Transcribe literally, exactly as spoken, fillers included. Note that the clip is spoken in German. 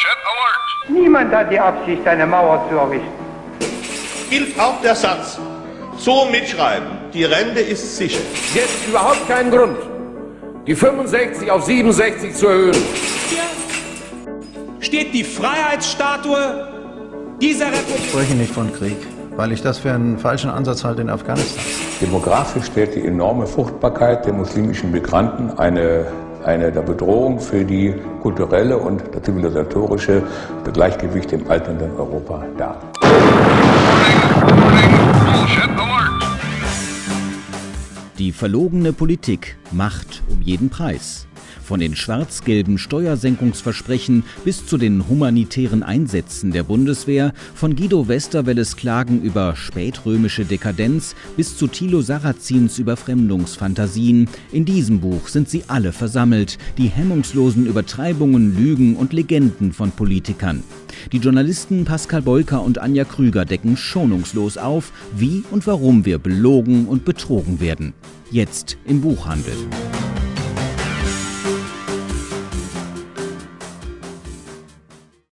Niemand hat die Absicht, eine Mauer zu errichten. Gilt auch der Satz, so mitschreiben, die Rente ist sicher. Jetzt überhaupt keinen Grund, die fünfundsechzig auf siebenundsechzig zu erhöhen. Hier steht die Freiheitsstatue dieser Republik. Ich spreche nicht von Krieg, weil ich das für einen falschen Ansatz halte in Afghanistan. Demografisch stellt die enorme Fruchtbarkeit der muslimischen Migranten eine, eine der Bedrohung für die kulturelle und das zivilisatorische Gleichgewicht im alternden Europa dar. Die verlogene Politik, Macht um jeden Preis. Von den schwarz-gelben Steuersenkungsversprechen bis zu den humanitären Einsätzen der Bundeswehr, von Guido Westerwelles Klagen über spätrömische Dekadenz bis zu Thilo Sarrazins Überfremdungsfantasien. In diesem Buch sind sie alle versammelt, die hemmungslosen Übertreibungen, Lügen und Legenden von Politikern. Die Journalisten Pascal Beuker und Anja Krüger decken schonungslos auf, wie und warum wir belogen und betrogen werden. Jetzt im Buchhandel.